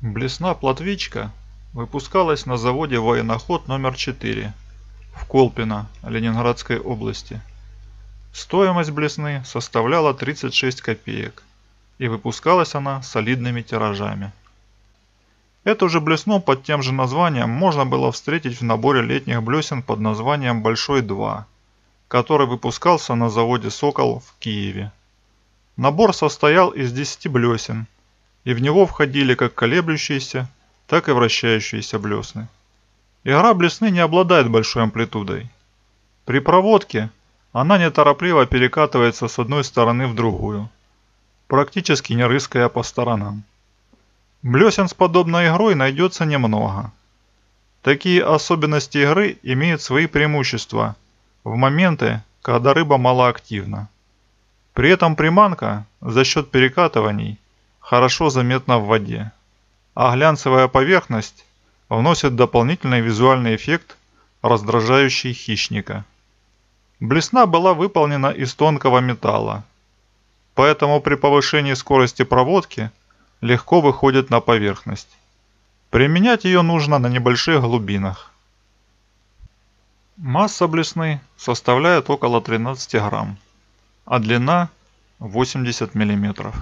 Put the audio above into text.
Блесна Плотвичка выпускалась на заводе «Военноход номер 4» в Колпино Ленинградской области. Стоимость блесны составляла 36 копеек, и выпускалась она солидными тиражами. Эту же блесну под тем же названием можно было встретить в наборе летних блесен под названием «Большой 2», который выпускался на заводе «Сокол» в Киеве. Набор состоял из 10 блесен, и в него входили как колеблющиеся, так и вращающиеся блесны. Игра блесны не обладает большой амплитудой. При проводке она неторопливо перекатывается с одной стороны в другую, практически не рыская по сторонам. Блесен с подобной игрой найдется немного. Такие особенности игры имеют свои преимущества в моменты, когда рыба малоактивна. При этом приманка за счет перекатываний хорошо заметна в воде, а глянцевая поверхность вносит дополнительный визуальный эффект, раздражающий хищника. Блесна была выполнена из тонкого металла, поэтому при повышении скорости проводки легко выходит на поверхность. Применять ее нужно на небольших глубинах. Масса блесны составляет около 13 грамм, а длина 80 миллиметров.